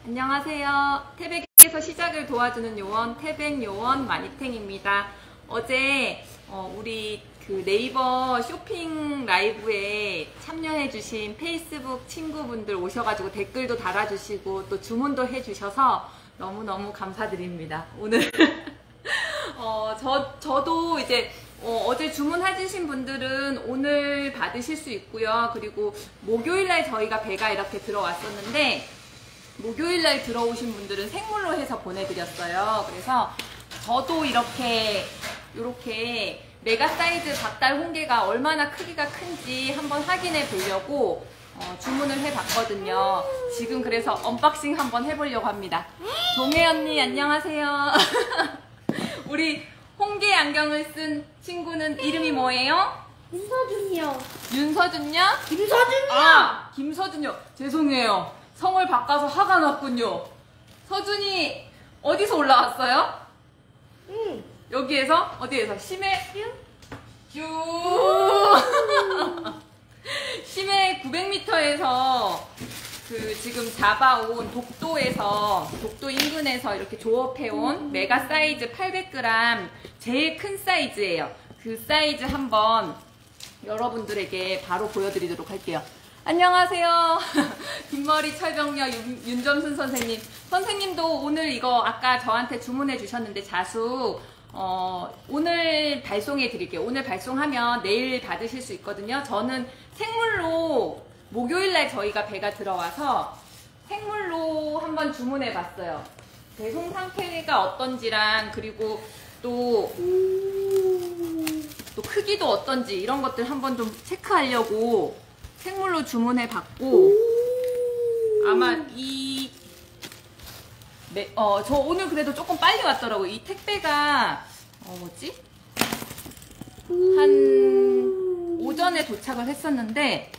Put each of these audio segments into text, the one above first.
안녕하세요. 태백에서 시작을 도와주는 요원, 태백 요원 마니탱입니다. 어제 우리 그 네이버 쇼핑 라이브에 참여해주신 페이스북 친구분들 오셔가지고 댓글도 달아주시고 또 주문도 해주셔서 너무너무 감사드립니다. 오늘 저도 이제 어제 주문해주신 분들은 오늘 받으실 수 있고요. 그리고 목요일날 저희가 배가 이렇게 들어왔었는데 목요일날 들어오신 분들은 생물로 해서 보내드렸어요. 그래서 저도 이렇게 메가 사이즈 닭달 홍게가 얼마나 크기가 큰지 한번 확인해 보려고 주문을 해봤거든요. 지금 그래서 언박싱 한번 해보려고 합니다. 동해 언니 안녕하세요. 우리 홍게 안경을 쓴 친구는 이름이 뭐예요? 윤서준이요. 윤서준요? 김서준이요. 아, 김서준요. 죄송해요. 성을 바꿔서 화가 났군요. 서준이 어디서 올라왔어요? 여기에서? 어디에서? 심해? 쭉 심해 900m에서 그 지금 잡아온 독도 인근에서 이렇게 조업해온 메가 사이즈 800g 제일 큰 사이즈예요. 그 사이즈 한번 여러분들에게 바로 보여드리도록 할게요. 안녕하세요. 긴 머리 철병녀 윤점순 선생님. 선생님도 오늘 이거 아까 저한테 주문해 주셨는데 자수 오늘 발송해 드릴게요. 오늘 발송하면 내일 받으실 수 있거든요. 저는 생물로 목요일날 저희가 배가 들어와서 생물로 한번 주문해 봤어요. 배송 상태가 어떤지랑 그리고 또 크기도 어떤지 이런 것들 한번 좀 체크하려고 생물로 주문해 봤고 아마 저 오늘 그래도 조금 빨리 왔더라고요. 이 택배가 뭐지? 한 오전에 도착을 했었는데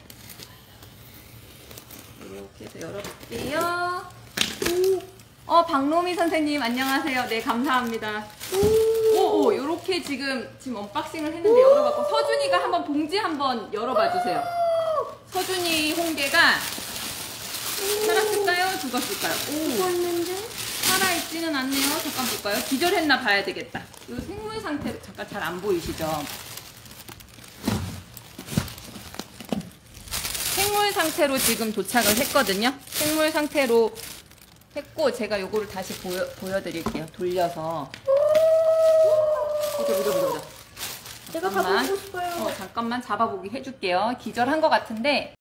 이렇게 해서 열어볼게요. 박노미 선생님 안녕하세요. 네, 감사합니다. 요렇게 지금 언박싱을 했는데 열어봤고 서준이가 한번 봉지 한번 열어봐 주세요. 서준이 홍게가 살았을까요? 죽었을까요? 죽었는데? 살아있지는 않네요. 잠깐 볼까요? 기절했나 봐야 되겠다. 이 생물 상태로 잠깐 잘 안 보이시죠? 생물 상태로 지금 도착을 했거든요. 생물 상태로 했고 제가 요거를 다시 보여드릴게요. 돌려서 보자. 제가 잡아보고 싶어요. 잠깐만 잡아보기 해줄게요. 기절한 것 같은데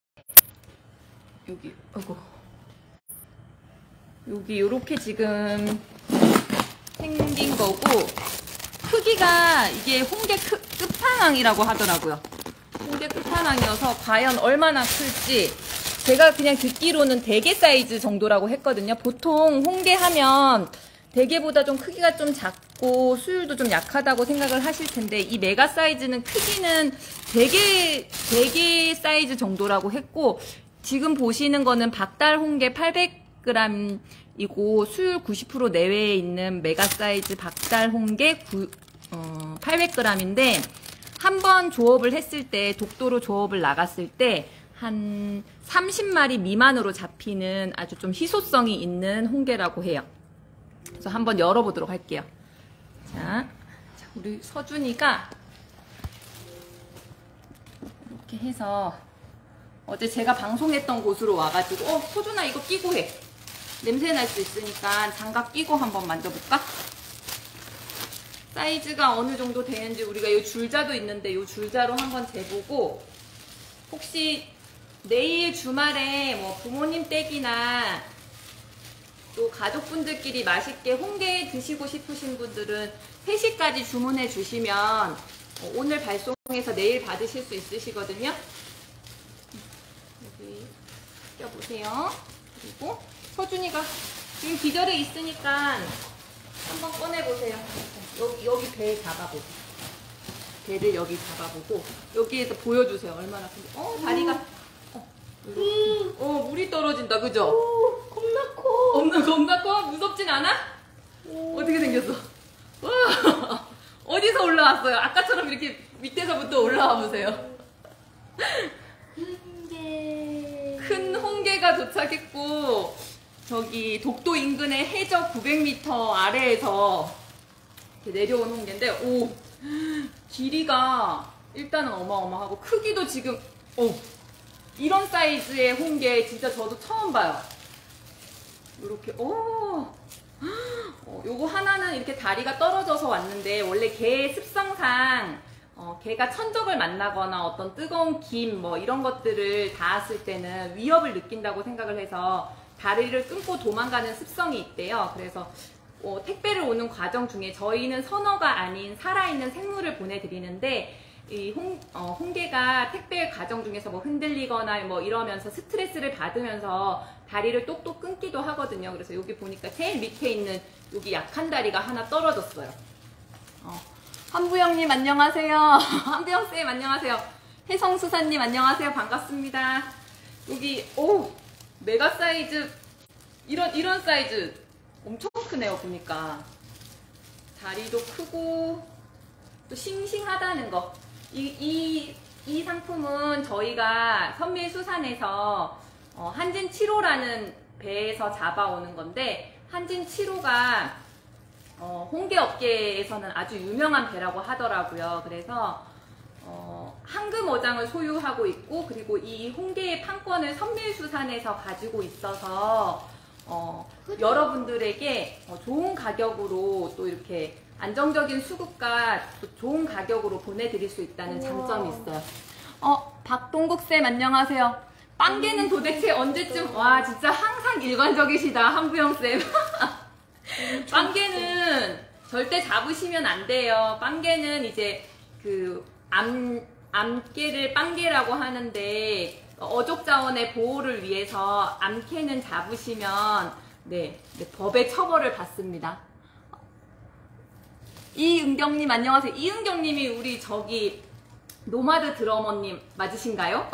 여기 요렇게 지금 생긴 거고 크기가 이게 홍게 끝판왕이라고 하더라고요. 홍게 끝판왕이어서 과연 얼마나 클지 제가 그냥 듣기로는 대게 사이즈 정도라고 했거든요. 보통 홍게 하면 대게보다 좀 크기가 좀 작고 수율도 좀 약하다고 생각을 하실 텐데 이 메가 사이즈는 크기는 대게 사이즈 정도라고 했고 지금 보시는 거는 박달 홍게 800g이고 수율 90% 내외에 있는 메가 사이즈 박달 홍게 800g인데 한번 조업을 했을 때 독도로 조업을 나갔을 때 한 30마리 미만으로 잡히는 아주 좀 희소성이 있는 홍게라고 해요. 그래서 한번 열어보도록 할게요. 자, 우리 서준이가 이렇게 해서 어제 제가 방송했던 곳으로 와가지고 서준아 이거 끼고 해. 냄새 날 수 있으니까 장갑 끼고 한번 만져볼까? 사이즈가 어느 정도 되는지 우리가 이 줄자도 있는데 이 줄자로 한번 재보고 혹시 내일 주말에 뭐 부모님 댁이나 또 가족분들끼리 맛있게 홍게 드시고 싶으신 분들은 3시까지 주문해 주시면 오늘 발송해서 내일 받으실 수 있으시거든요. 여기 껴보세요. 그리고 서준이가 지금 기절해 있으니까 한번 꺼내보세요. 여기 배 잡아보고 배를 여기 잡아보고 여기에서 보여주세요. 얼마나 큰지. 다리가 물이 떨어진다. 그죠? 겁나 커. 겁나 커? 무섭진 않아? 어떻게 생겼어? 와, 어디서 올라왔어요? 아까처럼 이렇게 밑에서부터 올라와 보세요. 큰 홍게가 도착했고 저기 독도 인근의 해저 900m 아래에서 이렇게 내려온 홍게인데, 오, 길이가 일단은 어마어마하고, 크기도 지금, 오, 이런 사이즈의 홍게 진짜 저도 처음 봐요. 이렇게, 요거 하나는 이렇게 다리가 떨어져서 왔는데, 원래 개의 습성상 개가 천적을 만나거나 어떤 뜨거운 김 뭐 이런 것들을 닿았을 때는 위협을 느낀다고 생각을 해서 다리를 끊고 도망가는 습성이 있대요. 그래서 택배를 오는 과정 중에 저희는 선어가 아닌 살아있는 생물을 보내드리는데, 이 홍게가 택배 과정 중에서 뭐 흔들리거나 뭐 이러면서 스트레스를 받으면서 다리를 똑똑 끊기도 하거든요. 그래서 여기 보니까 제일 밑에 있는 여기 약한 다리가 하나 떨어졌어요. 한부영님 안녕하세요. 한부영쌤 안녕하세요. 혜성수사님 안녕하세요. 반갑습니다. 여기 메가 사이즈, 이런 사이즈 엄청 크네요. 보니까 다리도 크고 또 싱싱하다는 거. 이 상품은 저희가 선밀수산에서 한진 7호라는 배에서 잡아오는 건데, 한진 7호가 홍게 업계에서는 아주 유명한 배라고 하더라고요. 그래서 황금어장을 소유하고 있고, 그리고 이 홍게의 판권을 선밀수산에서 가지고 있어서 여러분들에게 좋은 가격으로 또 이렇게 안정적인 수급과 또 좋은 가격으로 보내드릴 수 있다는 장점이 있어요. 박동국쌤 안녕하세요. 빵게는 도대체 언제쯤, 와 진짜 항상 일관적이시다 한부영쌤. 빵게는 절대 잡으시면 안 돼요. 빵게는 이제 그 암깨를 빵게라고 하는데, 어족 자원의 보호를 위해서 암캐는 잡으시면 법의 처벌을 받습니다. 이은경님 안녕하세요. 이은경님이 우리 저기 노마드 드러머님 맞으신가요?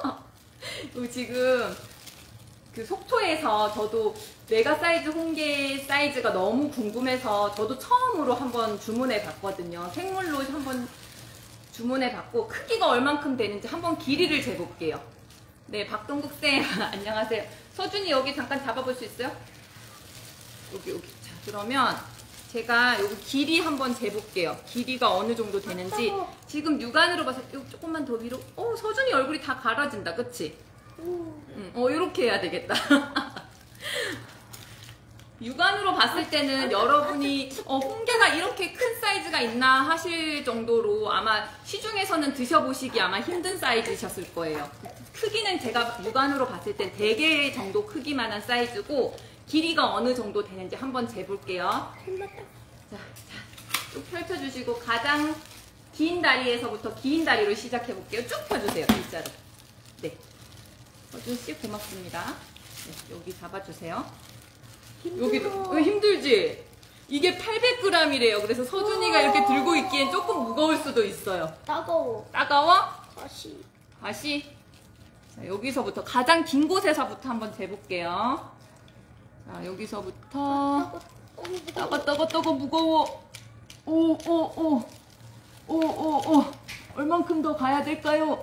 지금 그 속초에서 저도 메가 사이즈 홍게 사이즈가 너무 궁금해서 저도 처음으로 한번 주문해 봤거든요. 생물로 한번 주문해 봤고, 크기가 얼만큼 되는지 한번 길이를 재볼게요. 네, 박동국쌤 안녕하세요. 서준이 여기 잠깐 잡아볼 수 있어요? 여기. 자, 그러면 제가 여기 길이 한번 재볼게요. 길이가 어느 정도 되는지. 지금 육안으로 봐서 조금만 더 위로. 서준이 얼굴이 다 가라진다, 그치? 이렇게 해야 되겠다. 육안으로 봤을 때는 여러분이 홍게가 이렇게 큰 사이즈가 있나 하실 정도로 아마 시중에서는 드셔보시기 아마 힘든 사이즈셨을 거예요. 크기는 제가 육안으로 봤을 땐 대게 정도 크기만한 사이즈고, 길이가 어느 정도 되는지 한번 재볼게요. 자, 쭉 펼쳐주시고 가장 긴 다리에서부터 긴 다리로 시작해볼게요. 쭉 펴주세요. 일자로. 네, 서준씨 고맙습니다. 네, 여기 잡아주세요. 여기도 힘들지? 이게 800g이래요. 그래서 서준이가 이렇게 들고 있기엔 조금 무거울 수도 있어요. 따가워. 따가워? 다시. 자, 여기서부터 가장 긴 곳에서부터 한번 재볼게요. 자, 여기서부터 따가 무거워. 오. 얼만큼 더 가야 될까요?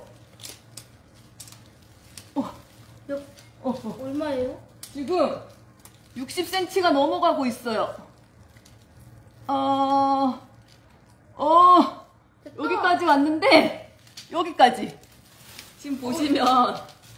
얼마예요? 지금 60cm가 넘어가고 있어요. 여기까지 왔는데, 여기까지. 지금 보시면,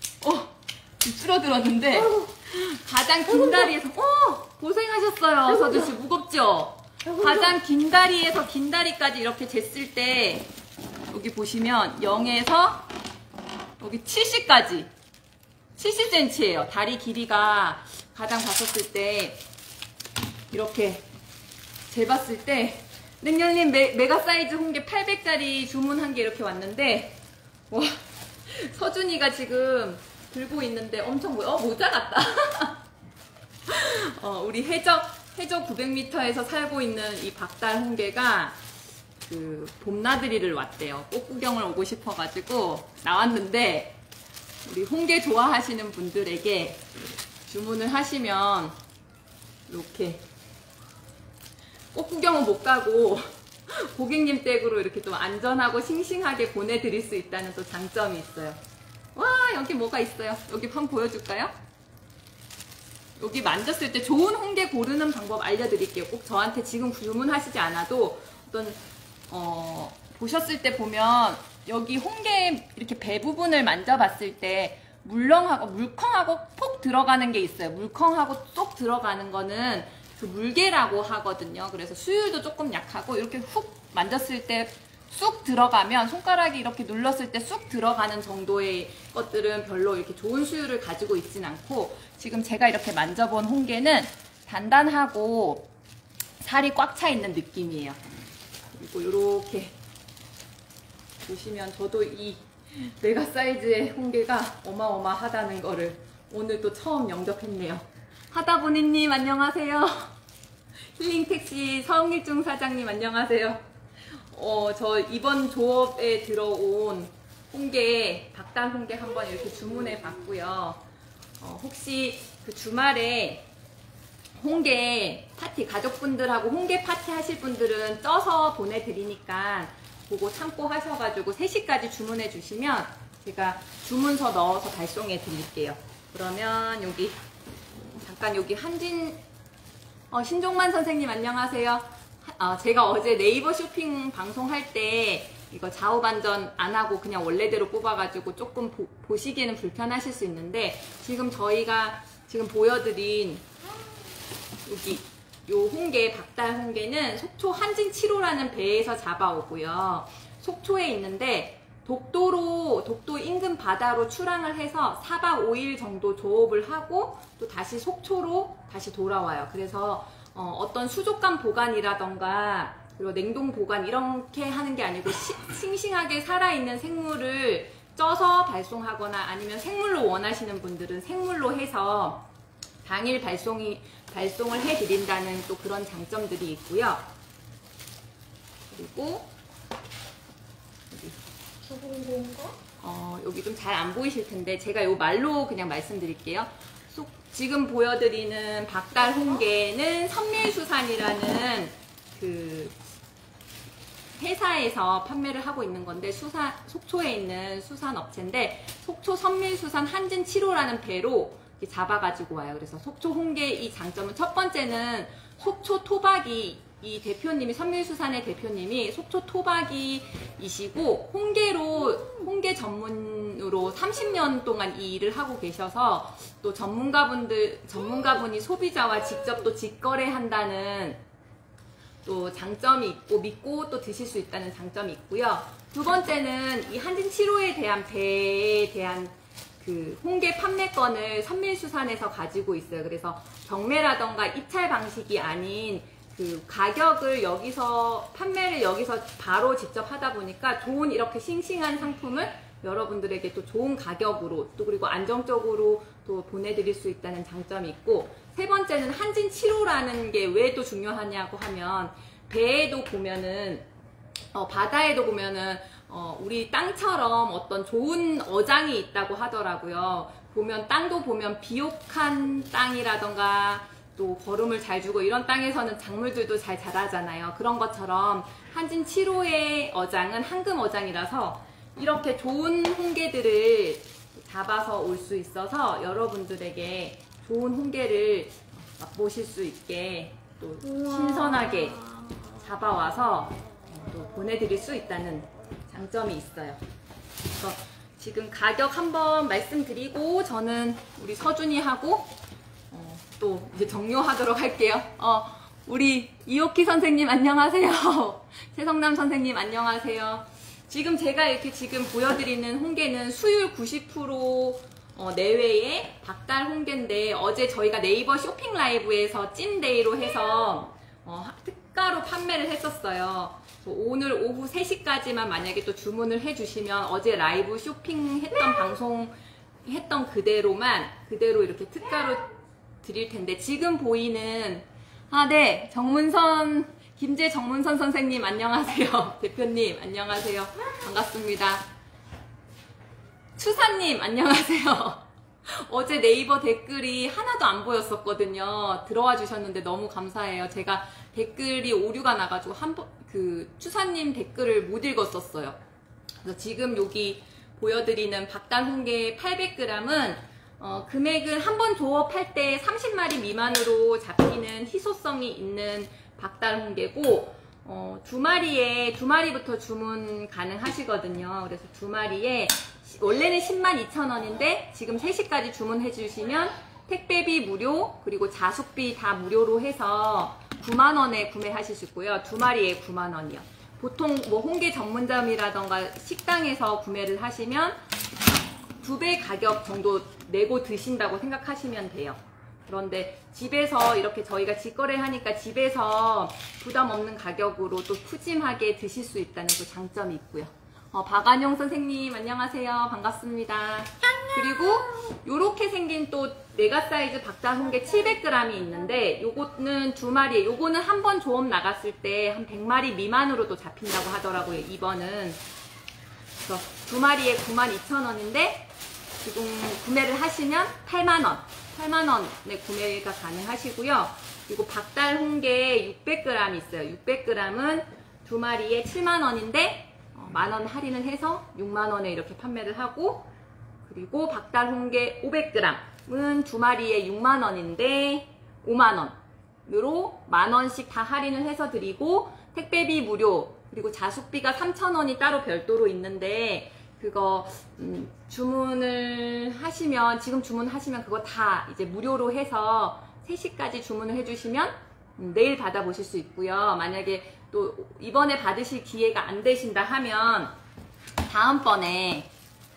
줄어들었는데, 가장 긴 다리에서, 고생하셨어요. 서준씨, 무겁죠? 가장 긴 다리에서 긴 다리까지 이렇게 쟀을 때, 여기 보시면 0에서 여기 70까지. 70cm예요. 다리 길이가 가장 봤었을 때, 이렇게 재봤을 때, 냉년님 메가 사이즈 홍게 800짜리 주문한 게 이렇게 왔는데, 와, 서준이가 지금 들고 있는데 엄청 모자 같다. 우리 해저 900m에서 살고 있는 이 박달 홍게가 그 봄나들이를 왔대요. 꽃구경을 오고 싶어가지고 나왔는데, 우리 홍게 좋아하시는 분들에게 주문을 하시면 이렇게 꽃구경은 못 가고 고객님 댁으로 이렇게 좀 안전하고 싱싱하게 보내드릴 수 있다는 또 장점이 있어요. 와, 여기 뭐가 있어요? 여기 한번 보여줄까요? 여기 만졌을 때 좋은 홍게 고르는 방법 알려드릴게요. 꼭 저한테 지금 주문하시지 않아도 어떤 보셨을 때 보면 여기 홍게 이렇게 배 부분을 만져봤을 때 물컹하고 폭 들어가는 게 있어요. 물컹하고 쏙 들어가는 거는 그 물개라고 하거든요. 그래서 수율도 조금 약하고 이렇게 훅 만졌을 때 쑥 들어가면 손가락이 이렇게 눌렀을 때 쑥 들어가는 정도의 것들은 별로 이렇게 좋은 수율을 가지고 있진 않고, 지금 제가 이렇게 만져본 홍게는 단단하고 살이 꽉 차 있는 느낌이에요. 그리고 이렇게 보시면 저도 이 메가 사이즈의 홍게가 어마어마하다는 거를 오늘 또 처음 영접했네요. 하다보니님 안녕하세요. 힐링택시 서흥일중 사장님 안녕하세요. 저 이번 조업에 들어온 홍게, 박단 홍게 한번 이렇게 주문해 봤고요. 혹시 그 주말에 홍게 파티, 가족분들하고 홍게 파티 하실 분들은 쪄서 보내드리니까 그거 참고하셔가지고 3시까지 주문해 주시면 제가 주문서 넣어서 발송해 드릴게요. 그러면 여기 잠깐 여기 신종만 선생님 안녕하세요. 제가 어제 네이버 쇼핑 방송할 때 이거 좌우 반전 안 하고 그냥 원래대로 뽑아가지고 조금 보시기에는 불편하실 수 있는데, 지금 저희가 지금 보여드린 여기 요 홍게, 박달 홍게는 속초 한진 7호라는 배에서 잡아오고요. 속초에 있는데 독도 인근 바다로 출항을 해서 4박 5일 정도 조업을 하고 또 다시 속초로 다시 돌아와요. 그래서 어떤 수족관 보관이라던가 그리고 냉동 보관 이렇게 하는 게 아니고 싱싱하게 살아있는 생물을 쪄서 발송하거나 아니면 생물로 원하시는 분들은 생물로 해서 당일 발송을 해드린다는 또 그런 장점들이 있고요. 그리고 여기 좀 잘 안 보이실 텐데 제가 요 말로 그냥 말씀드릴게요. 지금 보여드리는 박달 홍게는 선밀수산이라는 그 회사에서 판매를 하고 있는 건데, 속초에 있는 수산업체인데 속초 선밀수산 한진 7호라는 배로 잡아가지고 와요. 그래서 속초 홍게 이 장점은 첫 번째는 속초 토박이, 이 대표님이, 선밀수산의 대표님이 속초 토박이이시고 홍게 전문으로 30년 동안 이 일을 하고 계셔서 또 전문가분이 소비자와 직접 또 직거래한다는 또 장점이 있고, 믿고 또 드실 수 있다는 장점이 있고요. 두 번째는 이 한진 7호에 대한 배에 대한 그 홍게 판매권을 선밀수산에서 가지고 있어요. 그래서 경매라던가 입찰 방식이 아닌 그 가격을 판매를 여기서 바로 직접 하다 보니까 좋은 이렇게 싱싱한 상품을 여러분들에게 또 좋은 가격으로 또 그리고 안정적으로 또 보내드릴 수 있다는 장점이 있고, 세 번째는 한진 7호라는 게 왜 또 중요하냐고 하면, 배에도 보면은 바다에도 보면은 우리 땅처럼 어떤 좋은 어장이 있다고 하더라고요. 땅도 보면 비옥한 땅이라던가 또 거름을 잘 주고 이런 땅에서는 작물들도 잘 자라잖아요. 그런 것처럼 한진 7호의 어장은 황금 어장이라서 이렇게 좋은 홍게들을 잡아서 올 수 있어서 여러분들에게 좋은 홍게를 맛보실 수 있게 또 신선하게 잡아와서 또 보내드릴 수 있다는 장점이 있어요. 그래서 지금 가격 한번 말씀드리고 저는 우리 서준이하고 또 이제 종료하도록 할게요. 우리 이옥희 선생님 안녕하세요. 최성남 선생님 안녕하세요. 지금 제가 이렇게 지금 보여드리는 홍게는 수율 90% 내외의 박달 홍게인데, 어제 저희가 네이버 쇼핑 라이브에서 찐데이로 해서 특가로 판매를 했었어요. 오늘 오후 3시까지만 만약에 또 주문을 해주시면 어제 라이브 쇼핑했던 방송했던 그대로 이렇게 특가로 드릴 텐데, 지금 보이는 네, 김재 정문선 선생님 안녕하세요. 대표님 안녕하세요. 반갑습니다. 추사님 안녕하세요. 어제 네이버 댓글이 하나도 안 보였었거든요. 들어와 주셨는데 너무 감사해요. 제가 댓글이 오류가 나가지고 추사님 댓글을 못 읽었었어요. 그래서 지금 여기 보여드리는 박단 홍게 800g은 금액은 한 번 조업할 때 30마리 미만으로 잡히는 희소성이 있는 박달 홍게고, 두 마리부터 주문 가능하시거든요. 그래서 두 마리에, 원래는 102,000원인데, 지금 3시까지 주문해 주시면 택배비 무료, 그리고 자숙비 다 무료로 해서 9만원에 구매하실 수 있고요. 두 마리에 9만원이요. 보통 뭐 홍게 전문점이라던가 식당에서 구매를 하시면 2배 가격 정도 내고 드신다고 생각하시면 돼요. 그런데 집에서 이렇게 저희가 직거래 하니까 집에서 부담 없는 가격으로 또 푸짐하게 드실 수 있다는 그 장점이 있고요. 박안용 선생님 안녕하세요. 반갑습니다. 그리고 요렇게 생긴 또 메가 사이즈 박달 홍게 700g이 있는데, 요거는 두 마리에, 요거는 한 번 조업 나갔을 때 한 100마리 미만으로도 잡힌다고 하더라고요. 이번은. 그래서 두 마리에 92,000원인데 지금 구매를 하시면 8만원에 구매가 가능하시고요. 그리고 박달 홍게 600g 있어요. 600g은 두 마리에 7만원인데 만원 할인을 해서 6만원에 이렇게 판매를 하고, 그리고 박달 홍게 500g은 두 마리에 6만원인데 5만원으로 만원씩 다 할인을 해서 드리고, 택배비 무료, 그리고 자숙비가 3,000원이 따로 별도로 있는데, 그거 주문을 하시면, 지금 주문하시면 그거 다 이제 무료로 해서 3시까지 주문을 해주시면 내일 받아보실 수 있고요. 만약에 또 이번에 받으실 기회가 안 되신다 하면 다음번에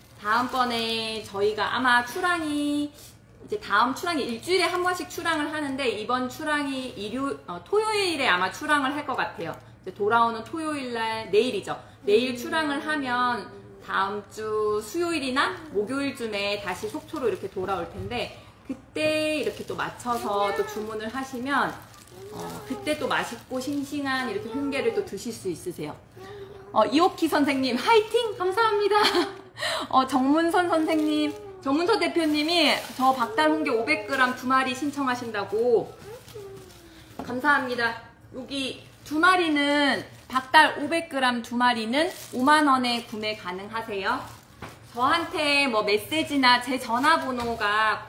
저희가 아마 출항이, 이제 다음 출항이 일주일에 한 번씩 출항을 하는데, 이번 출항이 토요일에 아마 출항을 할 것 같아요. 이제 돌아오는 토요일날, 내일이죠. 내일 출항을 하면 다음 주 수요일이나 목요일쯤에 다시 속초로 이렇게 돌아올 텐데, 그때 이렇게 또 맞춰서 또 주문을 하시면 그때 또 맛있고 싱싱한 이렇게 홍게를 또 드실 수 있으세요. 이오키 선생님 화이팅! 감사합니다. 정문선 선생님, 정문선 대표님이 저 박달 홍게 500g 두 마리 신청하신다고. 감사합니다. 여기 두 마리는, 박달 500g 두 마리는 5만원에 구매 가능하세요. 저한테 뭐 메시지나 제 전화번호가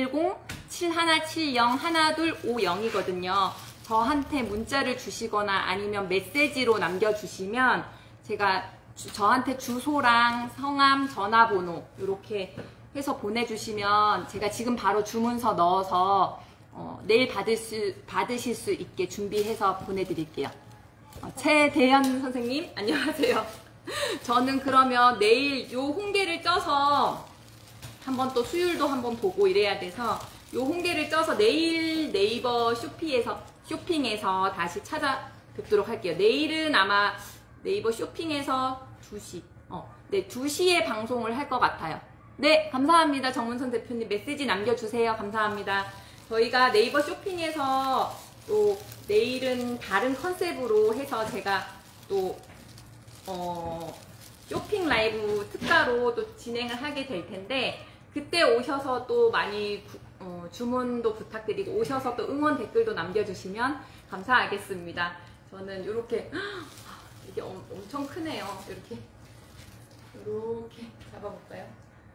010-7170-1250이거든요. 저한테 문자를 주시거나 아니면 메시지로 남겨주시면 제가 저한테 주소랑 성함, 전화번호 이렇게 해서 보내주시면 제가 지금 바로 주문서 넣어서 내일 받으실 수 있게 준비해서 보내드릴게요. 최대현 선생님 안녕하세요. 저는 그러면 내일 요 홍게를 쪄서 한번 또 수율도 한번 보고 이래야 돼서 요 홍게를 쪄서 내일 네이버 쇼핑에서 다시 찾아뵙도록 할게요. 내일은 아마 네이버 쇼핑에서 2시, 네, 2시에 방송을 할 것 같아요. 네, 감사합니다. 정문선 대표님 메시지 남겨주세요. 감사합니다. 저희가 네이버 쇼핑에서 또 내일은 다른 컨셉으로 해서 제가 또 쇼핑 라이브 특가로 또 진행을 하게 될 텐데, 그때 오셔서 또 많이 주문도 부탁드리고 오셔서 또 응원 댓글도 남겨주시면 감사하겠습니다. 저는 이렇게 이게 엄청 크네요. 이렇게 잡아볼까요?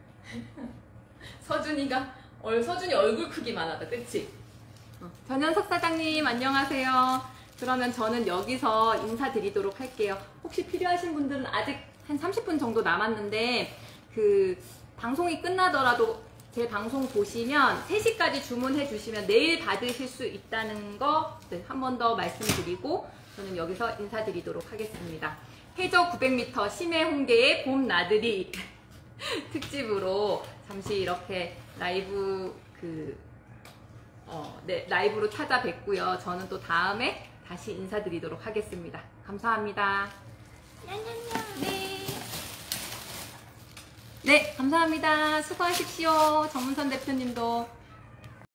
서준이 얼굴 크기만 하다, 그치? 전현석 사장님 안녕하세요. 그러면 저는 여기서 인사드리도록 할게요. 혹시 필요하신 분들은 아직 한 30분 정도 남았는데, 그 방송이 끝나더라도 제 방송 보시면 3시까지 주문해 주시면 내일 받으실 수 있다는 거 한 번 더 말씀드리고 저는 여기서 인사드리도록 하겠습니다. 해저 900m 심해 홍게의 봄 나들이 특집으로 잠시 이렇게 라이브로 찾아뵙고요. 저는 또 다음에 다시 인사드리도록 하겠습니다. 감사합니다. 네, 감사합니다. 수고하십시오. 정문선 대표님도.